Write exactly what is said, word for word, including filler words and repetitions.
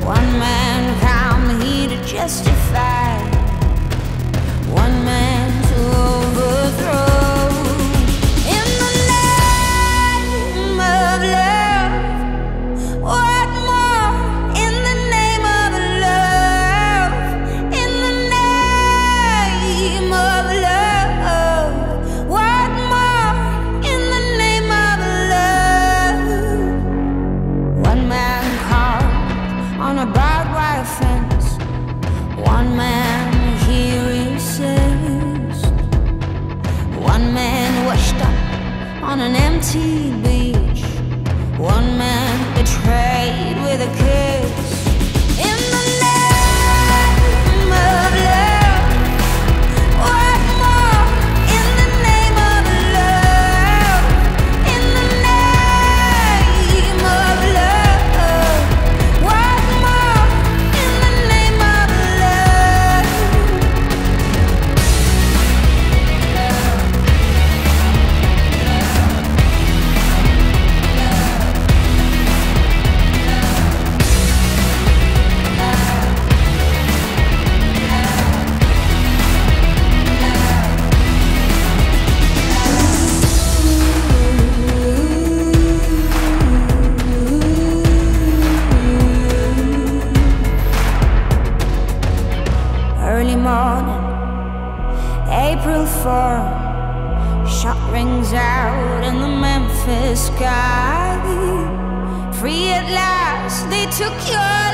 One man found the heat to justify, one man to overthrow. In the name of love, what more? In the name of love, in the name of love, what more? In the name of love. One man caught on a barbed wire fence, one man here insist, one man washed up on an empty beach, one man betrayed with a kiss. In the name of love, what more? In the name of love, in the name of love, what more? In the name of love. Early morning, April fourth, shot rings out in the Memphis sky. Free at last, they took your